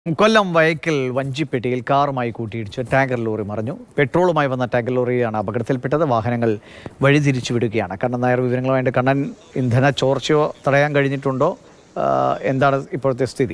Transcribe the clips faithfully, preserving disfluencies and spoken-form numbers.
കൊല്ലം വയക്കൽ വഞ്ചിപ്പെട്ടിയിൽ കാറുമായി കൂട്ടിയിടിച്ച് tanker lorry മറിഞ്ഞു. പെട്രോളുമായി വന്ന ടാങ്കർ ലോറിയാണ് അപകടത്തിൽപ്പെട്ടത്. വാഹനങ്ങൾ വഴിതിരിച്ചു വിടുകയാണ്. കണ്ണൻ നായർ വിവരങ്ങളുമായിട്ട്. കണ്ണൻ, ഇന്ധന ചോർച്ചയോ തടയാൻ കഴിഞ്ഞിട്ടുണ്ടോ? എന്താണ് ഇപ്പോഴത്തെ സ്ഥിതി?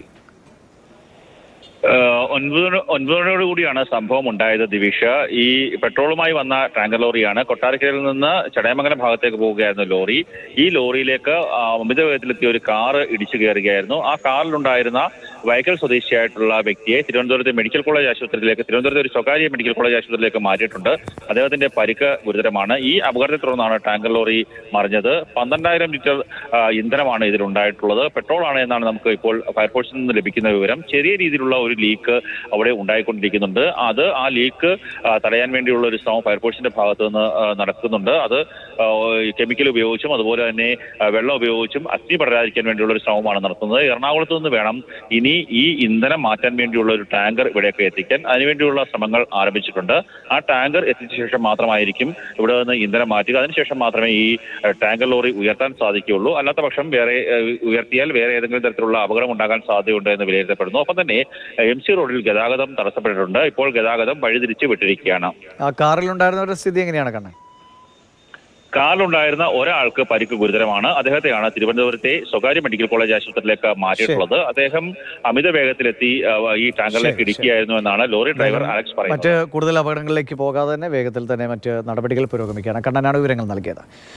ഒൻപത് ഒൻപതോടു കൂടിയാണ് സംഭവം ഉണ്ടായത്. ദിവിഷ, ഈ പെട്രോളുമായി വന്ന ടാങ്കർ ലോറിയാണ്. കൊട്ടാരക്കരയിൽ നിന്ന് ചടയമംഗലം ഭാഗത്തേക്ക് പോവുകയായിരുന്നു ലോറി. ഈ ലോറിയിലേക്ക് അമിത വേഗത്തിലെത്തിയ ഒരു കാറ് ഇടിച്ചു കയറുകയായിരുന്നു. ആ കാറിലുണ്ടായിരുന്ന വയക്കൽ സ്വദേശിയായിട്ടുള്ള വ്യക്തിയെ തിരുവനന്തപുരത്തെ മെഡിക്കൽ കോളേജ് ആശുപത്രിയിലേക്ക് തിരുവനന്തപുരത്തെ ഒരു സ്വകാര്യ മെഡിക്കൽ കോളേജ് ആശുപത്രിയിലേക്ക് മാറ്റിയിട്ടുണ്ട്. അദ്ദേഹത്തിന്റെ പരിക്ക് ഗുരുതരമാണ്. ഈ അപകടത്തെ തുടർന്നാണ് ടാങ്കർ ലോറി മറിഞ്ഞത്. പന്ത്രണ്ടായിരം ലിറ്റർ ഇന്ധനമാണ് ഇതിലുണ്ടായിട്ടുള്ളത്. പെട്രോളാണ് എന്നാണ് നമുക്ക് ഇപ്പോൾ ഫയർഫോഴ്സിൽ നിന്ന് ലഭിക്കുന്ന വിവരം. ചെറിയ രീതിയിലുള്ള ഒരു ലീക്ക് അവിടെ ഉണ്ടായിക്കൊണ്ടിരിക്കുന്നുണ്ട്. അത് ആ ലീക്ക് തടയാൻ വേണ്ടിയുള്ള ഒരു ശ്രമം ഫയർഫോഴ്സിന്റെ ഭാഗത്തു നിന്ന് നടക്കുന്നുണ്ട്. അത് കെമിക്കൽ ഉപയോഗിച്ചും അതുപോലെ തന്നെ വെള്ളം ഉപയോഗിച്ചും അഗ്നി പടരാതിരിക്കാൻ വേണ്ടിയുള്ള ഒരു ശ്രമമാണ് നടത്തുന്നത്. എറണാകുളത്ത് നിന്ന് വേണം ഇനി ഈ ഇന്ധനം മാറ്റാൻ വേണ്ടിയുള്ള ഒരു ടാങ്കർ ഇവിടേക്ക് എത്തിക്കാൻ. അതിനുവേണ്ടിയുള്ള ശ്രമങ്ങൾ ആരംഭിച്ചിട്ടുണ്ട്. ആ ടാങ്കർ എത്തിച്ച ശേഷം മാത്രമായിരിക്കും ഇവിടെ നിന്ന് ഇന്ധനം മാറ്റുക. അതിനുശേഷം മാത്രമേ ഈ ടാങ്കർ ലോറി ഉയർത്താൻ സാധിക്കുകയുള്ളൂ. അല്ലാത്ത പക്ഷം വേറെ ഉയർത്തിയാൽ വേറെ ഏതെങ്കിലും തരത്തിലുള്ള അപകടം ഉണ്ടാകാൻ സാധ്യതയുണ്ട് എന്ന് വിലയിരുത്തപ്പെടുന്നു. ഒപ്പം തന്നെ എം സി റോഡിൽ ഗതാഗതം തടസ്സപ്പെട്ടിട്ടുണ്ട്. ഇപ്പോൾ ഗതാഗതം വഴിതിരിച്ച് വിട്ടിരിക്കുകയാണ്. ആ കാറിലുണ്ടായിരുന്നവരുടെ സ്ഥിതി എങ്ങനെയാണ് കണ്ണൻ? കാറിലുണ്ടായിരുന്ന ഒരാൾക്ക് പരിക്ക് ഗുരുതരമാണ്. അദ്ദേഹത്തെയാണ് തിരുവനന്തപുരത്തെ സ്വകാര്യ മെഡിക്കൽ കോളേജ് ആശുപത്രിയിലേക്ക് മാറ്റിയിട്ടുള്ളത്. അദ്ദേഹം അമിത വേഗത്തിലെത്തി ഈ ടാങ്കറിലേക്ക് ഇടിക്കുകയായിരുന്നു എന്നാണ് ലോറി ഡ്രൈവർ അലക്സ് പറയുന്നത്. മറ്റ് കൂടുതൽ അപകടങ്ങളിലേക്ക് പോകാതെ തന്നെ വേഗത്തിൽ തന്നെ മറ്റ് നടപടികൾ പുരോഗമിക്കുകയാണ്. കണ്ണനാണ് വിവരങ്ങൾ നൽകിയത്.